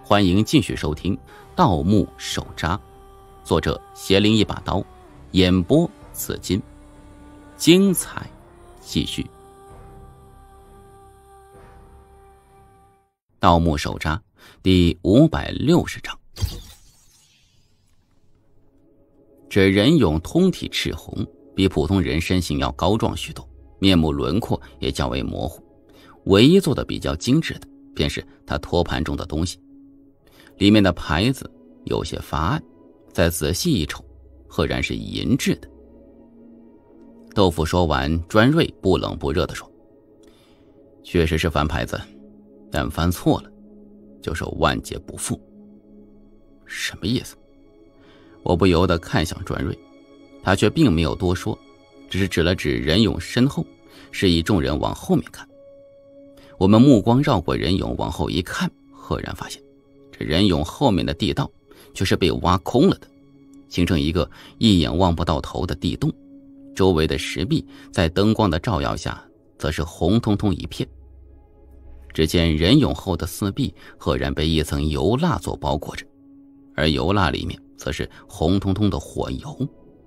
欢迎继续收听《盗墓手札》，作者邪灵一把刀，演播紫金，精彩继续。《盗墓手札》第560章。这人俑通体赤红，比普通人身形要高壮许多，面目轮廓也较为模糊。唯一做的比较精致的，便是他托盘中的东西。里面的牌子有些发暗，再仔细一瞅，赫然是银制的。豆腐说完，专瑞不冷不热地说：“确实是翻牌子，但翻错了，就是万劫不复。”什么意思？我不由得看向专瑞，他却并没有多说，只是指了指人俑身后，示意众人往后面看。我们目光绕过人俑往后一看，赫然发现这人俑后面的地道却是被挖空了的，形成一个一眼望不到头的地洞，周围的石壁在灯光的照耀下则是红彤彤一片。只见人俑后的四壁赫然被一层油蜡所包裹着，而油蜡里面则是红彤彤的火油。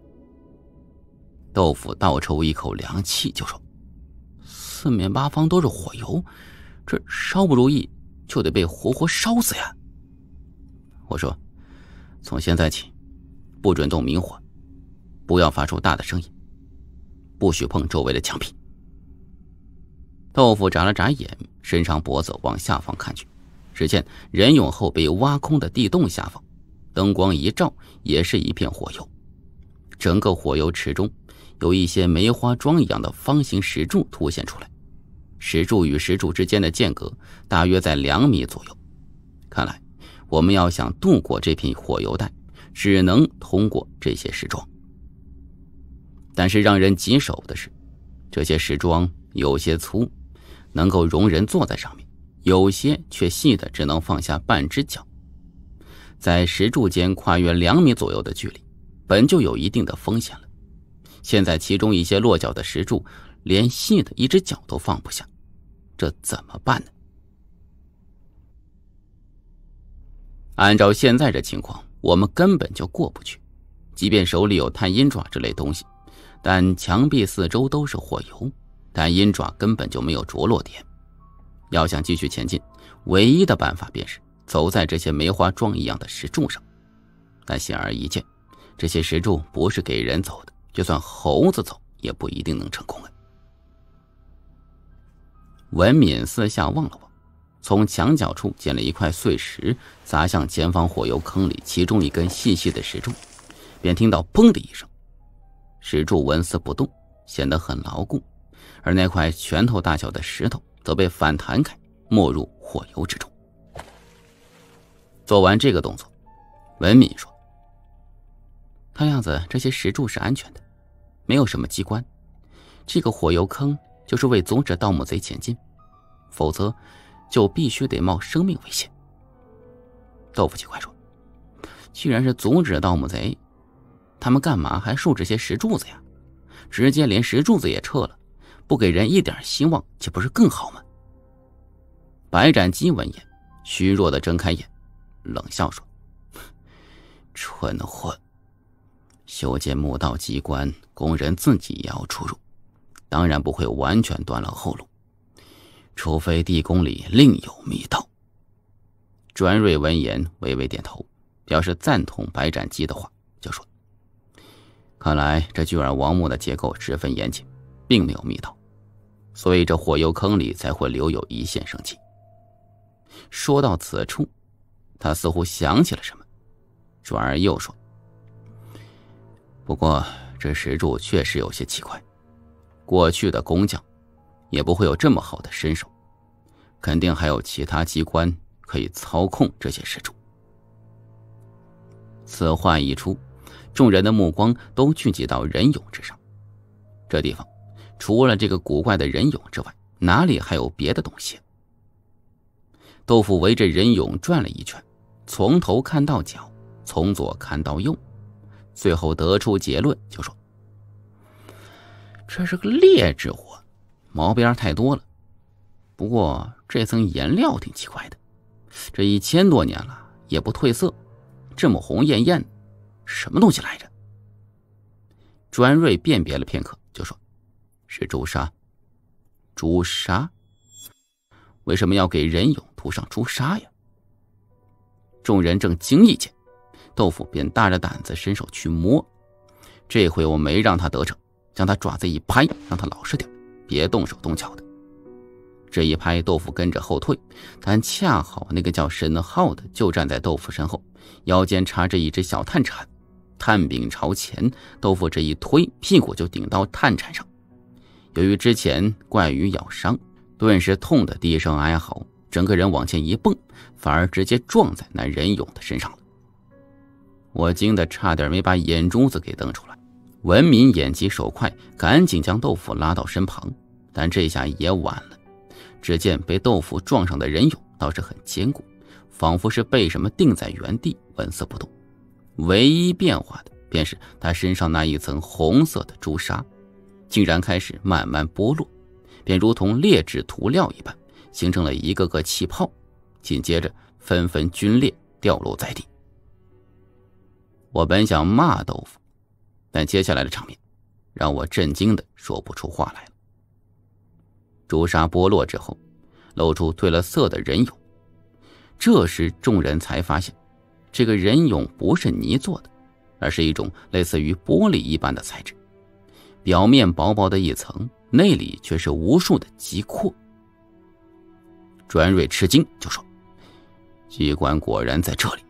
豆腐倒抽一口凉气就说：“四面八方都是火油，这稍不如意就得被活活烧死呀！”我说：“从现在起，不准动明火，不要发出大的声音，不许碰周围的墙壁。”豆腐眨了眨眼，伸长脖子往下方看去，只见人俑后被挖空的地洞下方，灯光一照，也是一片火油。整个火油池中有一些梅花桩一样的方形石柱凸现出来，石柱与石柱之间的间隔大约在2米左右。看来我们要想渡过这片火油带，只能通过这些石桩。但是让人棘手的是，这些石桩有些粗，能够容人坐在上面，有些却细的只能放下半只脚。在石柱间跨越2米左右的距离，本就有一定的风险了，现在其中一些落脚的石柱连细的一只脚都放不下，这怎么办呢？按照现在这情况，我们根本就过不去，即便手里有探阴爪之类东西，但墙壁四周都是火油，探阴爪根本就没有着落点。要想继续前进，唯一的办法便是走在这些梅花桩一样的石柱上，但显而易见，这些石柱不是给人走的，就算猴子走也不一定能成功啊。文敏四下望了望，从墙角处捡了一块碎石，砸向前方火油坑里其中一根细细的石柱，便听到砰的一声，石柱纹丝不动，显得很牢固，而那块拳头大小的石头则被反弹开，没入火油之中。做完这个动作，文敏说：“看样子这些石柱是安全的，没有什么机关。这个火油坑就是为阻止盗墓贼前进，否则就必须得冒生命危险。”豆腐奇怪说：“既然是阻止盗墓贼，他们干嘛还竖这些石柱子呀？直接连石柱子也撤了，不给人一点希望，岂不是更好吗？”白斩鸡闻言，虚弱地睁开眼，冷笑说：“蠢货！修建墓道机关，工人自己也要出入，当然不会完全断了后路，除非地宫里另有密道。”专瑞闻言微微点头，表示赞同白斩鸡的话，就说：“看来这巨耳王墓的结构十分严谨，并没有密道，所以这火油坑里才会留有一线生机。”说到此处，他似乎想起了什么，转而又说：“不过这石柱确实有些奇怪，过去的工匠也不会有这么好的身手，肯定还有其他机关可以操控这些石柱。”此话一出，众人的目光都聚集到人俑之上。这地方除了这个古怪的人俑之外，哪里还有别的东西？豆腐围着人俑转了一圈，从头看到脚，从左看到右，最后得出结论，就说：“这是个劣质货，毛边太多了。不过这层颜料挺奇怪的， 这1000多年了也不褪色，这么红艳艳，什么东西来着？专瑞辨别了片刻，就说：“是朱砂。”朱砂？为什么要给人俑涂上朱砂呀？众人正惊异间，豆腐便大着胆子伸手去摸。这回我没让他得逞，将他爪子一拍，让他老实点，别动手动脚的。这一拍，豆腐跟着后退，但恰好那个叫沈浩的就站在豆腐身后，腰间插着一只小炭铲，炭柄朝前，豆腐这一推，屁股就顶到炭铲上。由于之前怪鱼咬伤，顿时痛得低声哀嚎，整个人往前一蹦，反而直接撞在那人俑的身上了。我惊得差点没把眼珠子给瞪出来。文民眼疾手快，赶紧将豆腐拉到身旁，但这下也晚了。只见被豆腐撞上的人俑倒是很坚固，仿佛是被什么定在原地，纹丝不动。唯一变化的便是他身上那一层红色的朱砂竟然开始慢慢剥落，便如同劣质涂料一般，形成了一个个气泡，紧接着纷纷皲裂掉落在地。我本想骂豆腐，但接下来的场面让我震惊的说不出话来了。朱砂剥落之后，露出褪了色的人俑。这时众人才发现，这个人俑不是泥做的，而是一种类似于玻璃一般的材质，表面薄薄的一层，内里却是无数的极阔。专瑞吃惊，就说：“机关果然在这里。”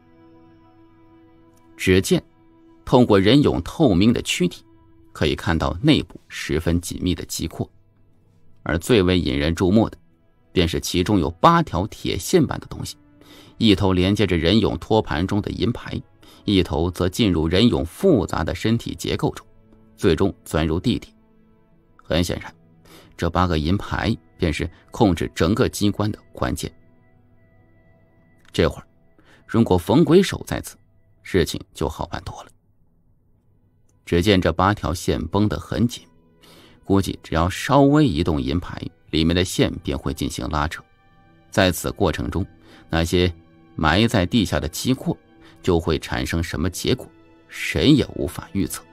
只见透过人俑透明的躯体，可以看到内部十分紧密的极阔，而最为引人注目的便是其中有8条铁线般的东西，一头连接着人俑托盘中的银牌，一头则进入人俑复杂的身体结构中，最终钻入地底。很显然，这8个银牌便是控制整个机关的关键。这会儿如果冯鬼手在此，事情就好办多了。只见这8条线绷得很紧，估计只要稍微移动银牌，里面的线便会进行拉扯。在此过程中，那些埋在地下的机括就会产生什么结果，谁也无法预测。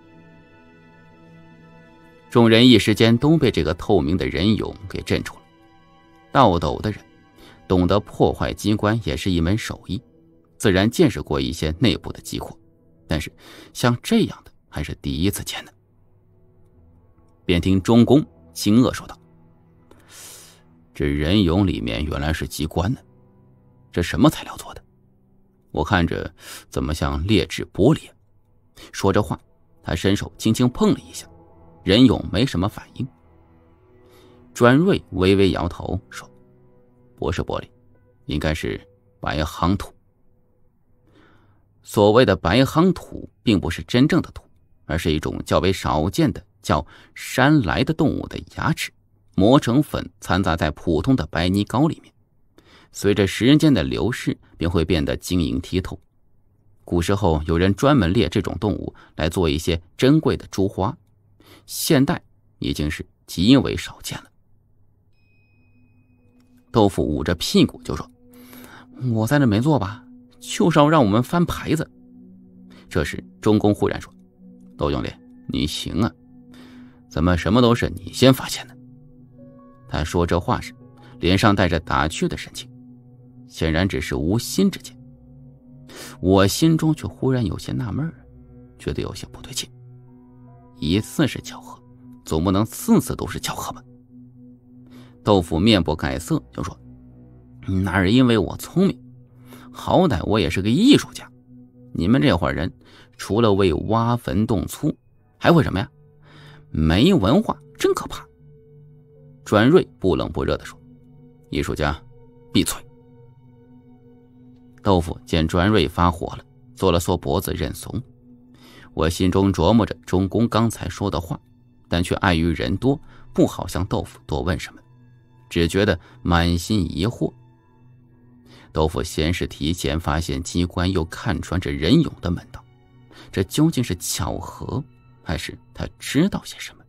众人一时间都被这个透明的人俑给镇住了。盗斗的人懂得破坏机关也是一门手艺，自然见识过一些内部的机括，但是像这样的还是第一次见的。便听钟公惊愕说道：“这人俑里面原来是机关呢，这什么材料做的？我看着怎么像劣质玻璃啊？”说着话，他伸手轻轻碰了一下，人俑没什么反应。专瑞微微摇头说：“不是玻璃，应该是白夯土。”所谓的白夯土并不是真正的土，而是一种较为少见的叫山来的动物的牙齿，磨成粉掺杂在普通的白泥膏里面，随着时间的流逝便会变得晶莹剔透。古时候有人专门猎这种动物来做一些珍贵的珠花，现代已经是极为少见了。豆腐捂着屁股就说：“我在这没做吧，就是要让我们翻牌子。”这时钟公忽然说：“豆兄弟，你行啊，怎么什么都是你先发现的？”他说这话时脸上带着打趣的神情，显然只是无心之见。我心中却忽然有些纳闷，觉得有些不对劲。一次是巧合，总不能次次都是巧合吧？豆腐面不改色就说：“那是因为我聪明，好歹我也是个艺术家。你们这伙人除了为挖坟动粗，还会什么呀？没文化，真可怕。”专瑞不冷不热地说：“艺术家，闭嘴。”豆腐见专瑞发火了，缩了缩脖子认怂。我心中琢磨着钟公刚才说的话，但却碍于人多，不好向豆腐多问什么，只觉得满心疑惑。豆腐先是提前发现机关，又看穿这人俑的门道，这究竟是巧合，还是他知道些什么？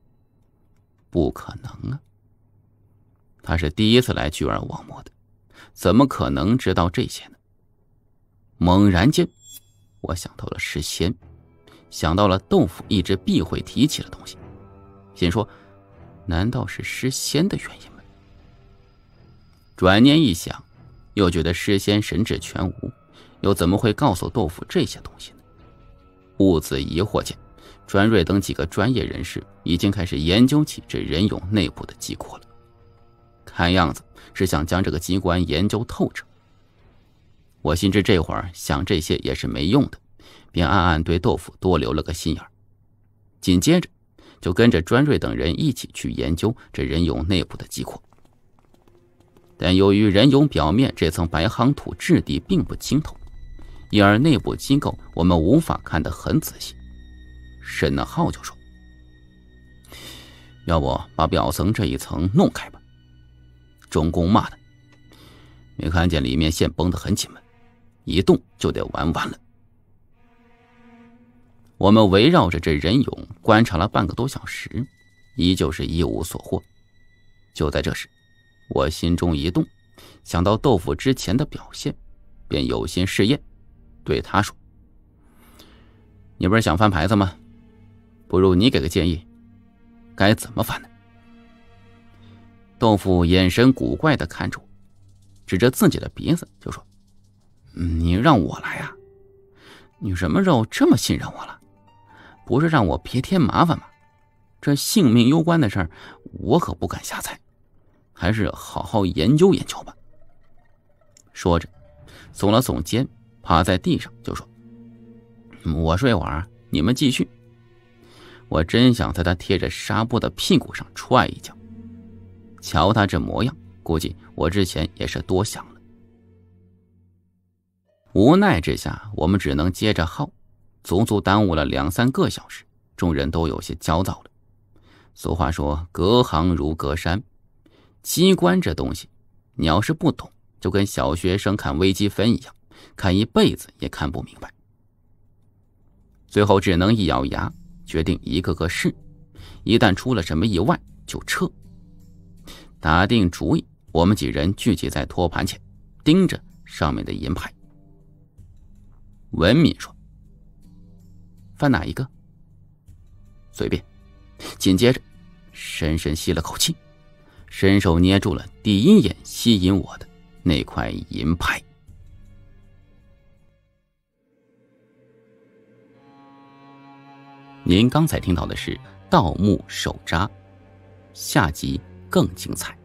不可能啊！他是第一次来聚而忘魔的， 怎么可能知道这些呢？猛然间，我想到了诗仙，想到了豆腐一直避讳提起的东西，心说难道是诗仙的原因吗？转念一想，又觉得诗仙神智全无，又怎么会告诉豆腐这些东西呢？兀自疑惑间，专瑞等几个专业人士已经开始研究起这人俑内部的机括了，看样子是想将这个机关研究透彻。我心知这会儿想这些也是没用的，便暗暗对豆腐多留了个心眼儿。紧接着就跟着专瑞等人一起去研究这人俑内部的机括。但由于人俑表面这层白夯土质地并不清透，因而内部机构我们无法看得很仔细。沈能浩就说：“要不把表层这一层弄开吧？”钟公骂他：“没看见里面线绷得很紧吗？一动就得完了。”我们围绕着这人俑观察了半个多小时，依旧是一无所获。就在这时，我心中一动，想到豆腐之前的表现，便有心试验，对他说：“你不是想翻牌子吗？不如你给个建议，该怎么翻呢？”豆腐眼神古怪地看着我，指着自己的鼻子就说：“你让我来啊？你什么时候这么信任我了？不是让我别添麻烦吗？这性命攸关的事儿，我可不敢瞎猜，还是好好研究研究吧。”说着耸了耸肩，趴在地上就说：“我睡会儿，你们继续。”我真想在他贴着纱布的屁股上踹一脚，瞧他这模样，估计我之前也是多想了。无奈之下，我们只能接着耗，足足耽误了2、3个小时，众人都有些焦躁了。俗话说隔行如隔山，机关这东西，你要是不懂，就跟小学生看微积分一样，看一辈子也看不明白。最后只能一咬牙，决定一个个试，一旦出了什么意外就撤。打定主意，我们几人聚集在托盘前，盯着上面的银牌。文敏说：“翻哪一个？”随便。紧接着深深吸了口气，伸手捏住了第一眼吸引我的那块银牌。您刚才听到的是《盗墓手札》，下集更精彩。